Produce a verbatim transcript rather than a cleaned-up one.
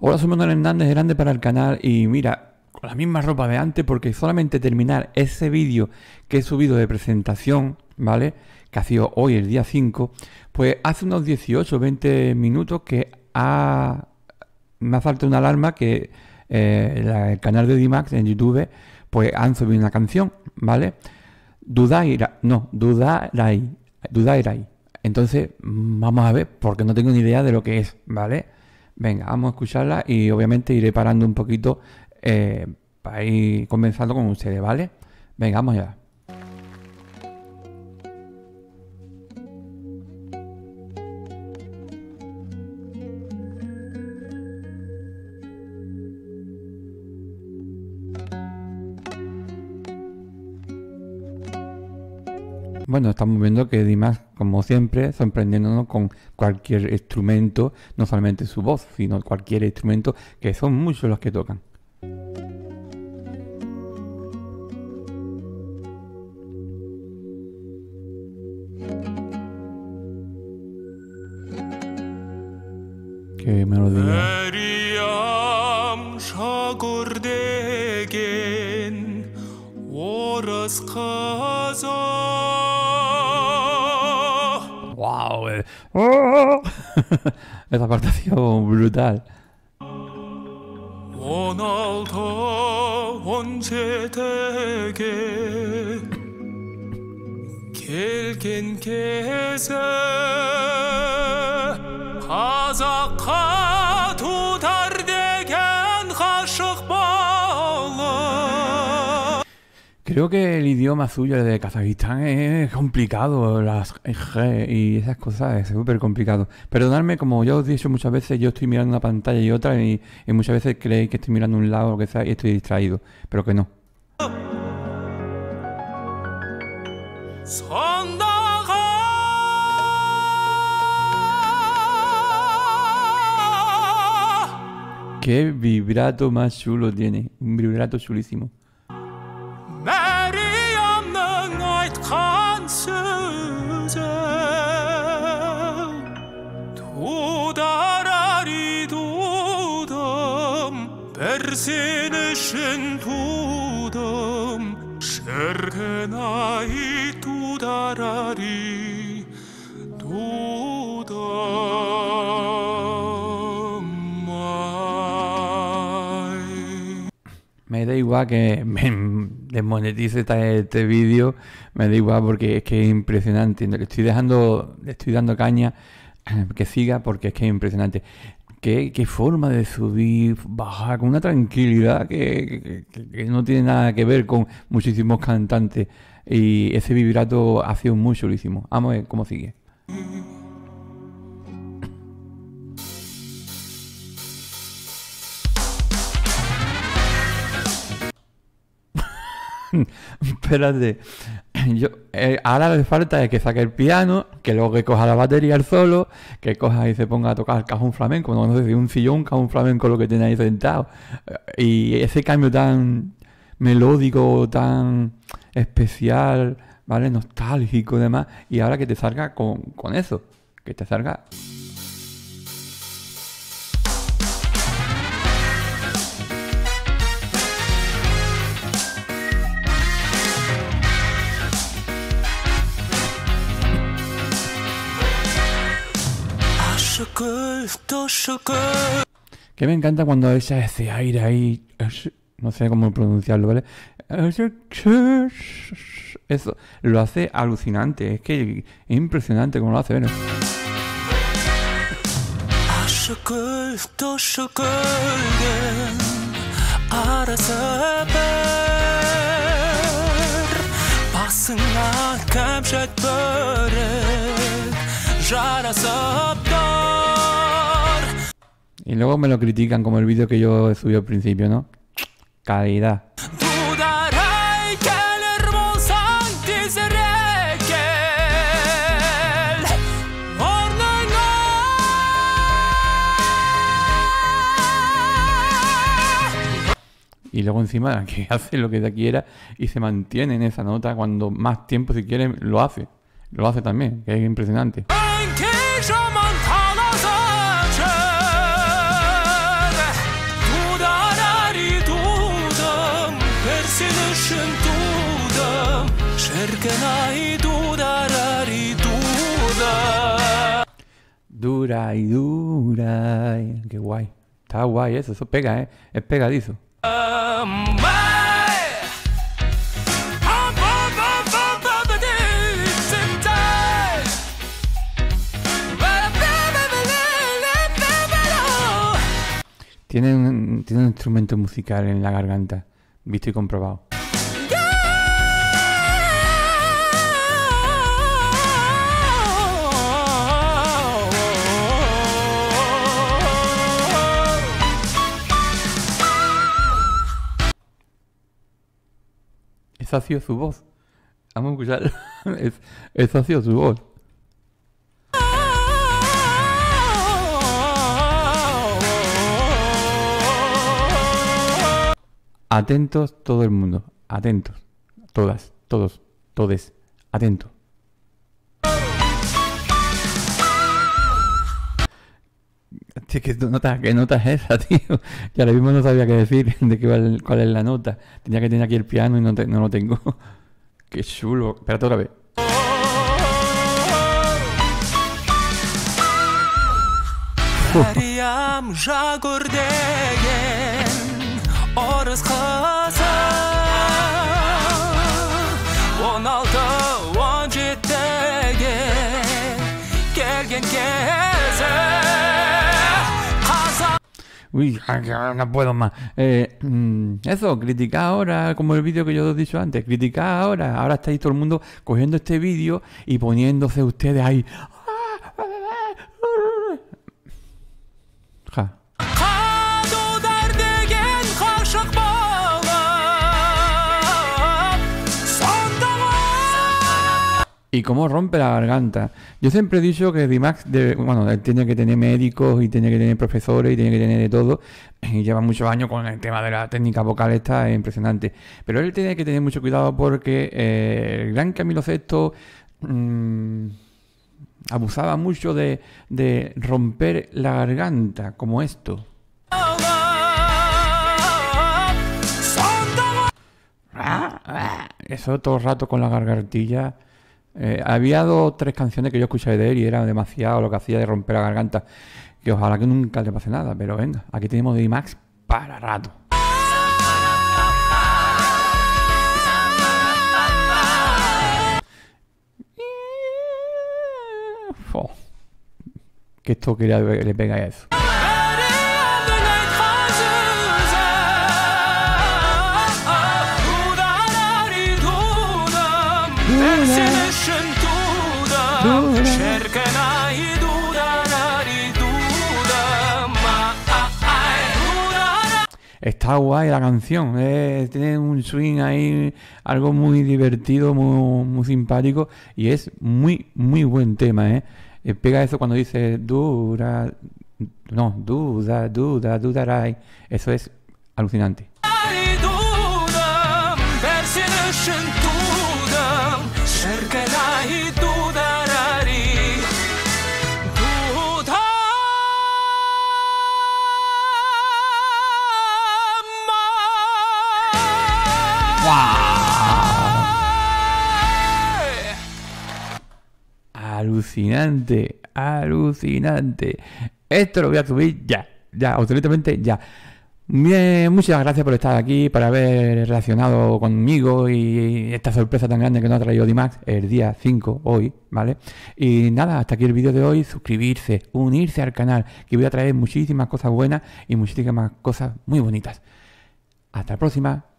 Hola, soy Manuel Hernández, grande para el canal y mira, con la misma ropa de antes porque solamente terminar ese vídeo que he subido de presentación, ¿vale? Que ha sido hoy el día cinco, pues hace unos dieciocho o veinte minutos que ha... me ha faltado una alarma que eh, la, el canal de D-Max en YouTube pues han subido una canción, ¿vale? Dudaira, no, Dudarai, Dudairai. Entonces, vamos a ver, porque no tengo ni idea de lo que es, ¿vale? Venga, vamos a escucharla y obviamente iré parando un poquito eh, para ir comenzando con ustedes, ¿vale? Venga, vamos allá. Bueno, estamos viendo que D-Max, como siempre, sorprendiéndonos con cualquier instrumento, no solamente su voz, sino cualquier instrumento, que son muchos los que tocan. Qué melodía. ¡Wow! Eh. ¡Oh! Esa parte ha sido brutal. Creo que el idioma suyo de Kazajistán es complicado, las G y esas cosas es súper complicado. Perdonadme, como ya os he dicho muchas veces, yo estoy mirando una pantalla y otra y, y muchas veces creéis que estoy mirando un lado o lo que sea y estoy distraído, pero que no. Qué vibrato más chulo tiene, un vibrato chulísimo. Me da igual que me desmonetice este, este vídeo, me da igual porque es que es impresionante. Le estoy dejando, le estoy dando caña que siga porque es que es impresionante. Qué, qué forma de subir, bajar con una tranquilidad que, que, que no tiene nada que ver con muchísimos cantantes. Y ese vibrato ha sido muy chulísimo. Vamos a ver cómo sigue. Espérate, yo, eh, ahora le falta es que saque el piano, que luego que coja la batería el solo, que coja y se ponga a tocar el cajón flamenco, no, no sé si un sillón, cajón flamenco lo que tiene ahí sentado, y ese cambio tan melódico, tan especial, ¿vale? Nostálgico y demás, y ahora que te salga con, con eso, que te salga... Que me encanta cuando echa ese aire ahí, no sé cómo pronunciarlo, ¿vale? Eso lo hace alucinante, es que es impresionante cómo lo hace, ¿verdad? Y luego me lo critican como el vídeo que yo he subido al principio, ¿no? Calidad. Y luego encima que hace lo que quiera y se mantiene en esa nota cuando más tiempo si quiere lo hace. Lo hace también, que es impresionante. Dura y dura. Qué guay. Está guay eso, eso pega, ¿eh? Es pegadizo. Tiene un, tiene un instrumento musical en la garganta, visto y comprobado. Esa ha sido su voz. Vamos a escucharlo. Es, esa ha sido su voz. Atentos todo el mundo. Atentos. Todas, todos, todes. Atentos. Tío, ¿qué nota, qué nota es esa, tío? Ya ahora mismo no sabía qué decir, de qué, cuál, cuál es la nota. Tenía que tener aquí el piano y no, te, no lo tengo. Qué chulo. Espérate otra vez. Uy, no puedo más. Eh, eso, criticar ahora, como el vídeo que yo os he dicho antes, criticar ahora. Ahora estáis todo el mundo cogiendo este vídeo y poniéndose ustedes ahí. Ja. Y cómo rompe la garganta. Yo siempre he dicho que D-Max, bueno, él tiene que tener médicos y tiene que tener profesores y tiene que tener de todo. Y lleva muchos años con el tema de la técnica vocal, esta es impresionante. Pero él tiene que tener mucho cuidado porque eh, el gran Camilo Sesto mmm, abusaba mucho de, de romper la garganta, como esto. Eso todo el rato con la gargantilla. Eh, había dos o tres canciones que yo escuché de él y era demasiado lo que hacía de romper la garganta. Que ojalá que nunca le pase nada, pero venga, aquí tenemos D-Max para rato. Oh, que esto quería le pega a eso. Está guay la canción, eh, tiene un swing ahí, algo muy divertido, muy, muy simpático y es muy, muy buen tema, eh. Eh, pega eso cuando dice dura, no, duda, duda, dudaray, eso es alucinante. Alucinante, alucinante. Esto lo voy a subir ya, ya, absolutamente ya. Bien, muchas gracias por estar aquí, por haber relacionado conmigo y esta sorpresa tan grande que nos ha traído D-Max el día cinco, hoy, ¿vale? Y nada, hasta aquí el vídeo de hoy. Suscribirse, unirse al canal, que voy a traer muchísimas cosas buenas y muchísimas cosas muy bonitas. Hasta la próxima.